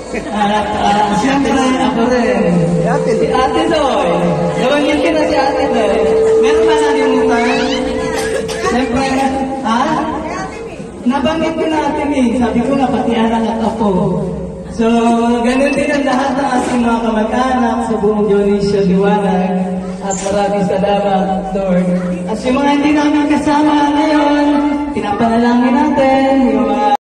Siyempre, ako rin. Si Ate Doy. Nabanggit ko na si Ate Doy. Meron ba nalimutan? Siyempre, ha? Nabanggit ko natin eh. Sabi ko na, pati anak at ako. So, ganun din ang lahat ng ating mga kamag-anak sa buong Dionisio Liwanag. At maraming salamat, Lord. At yung mga hindi namin kasama ngayon, pinapanalangin natin yung mga